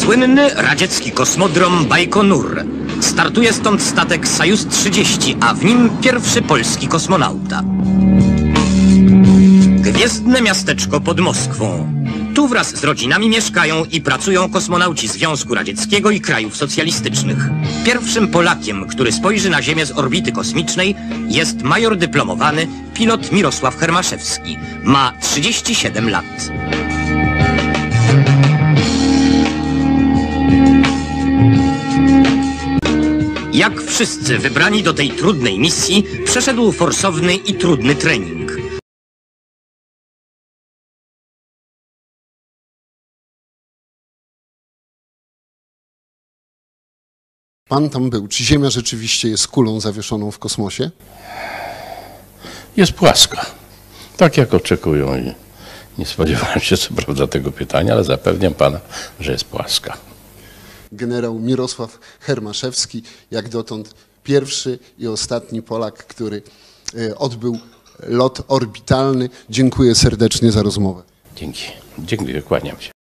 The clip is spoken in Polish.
Słynny radziecki kosmodrom Bajkonur. Startuje stąd statek Sajus-30, a w nim pierwszy polski kosmonauta. Gwiezdne miasteczko pod Moskwą. Tu wraz z rodzinami mieszkają i pracują kosmonauci Związku Radzieckiego i krajów socjalistycznych. Pierwszym Polakiem, który spojrzy na Ziemię z orbity kosmicznej, jest major dyplomowany pilot Mirosław Hermaszewski. Ma 37 lat. Jak wszyscy wybrani do tej trudnej misji, przeszedł forsowny i trudny trening. Pan tam był. Czy Ziemia rzeczywiście jest kulą zawieszoną w kosmosie? Jest płaska. Tak jak oczekują i nie spodziewałem się co prawda tego pytania, ale zapewniam pana, że jest płaska. Generał Mirosław Hermaszewski, jak dotąd pierwszy i ostatni Polak, który odbył lot orbitalny. Dziękuję serdecznie za rozmowę. Dzięki. Dziękuję, kłaniam się.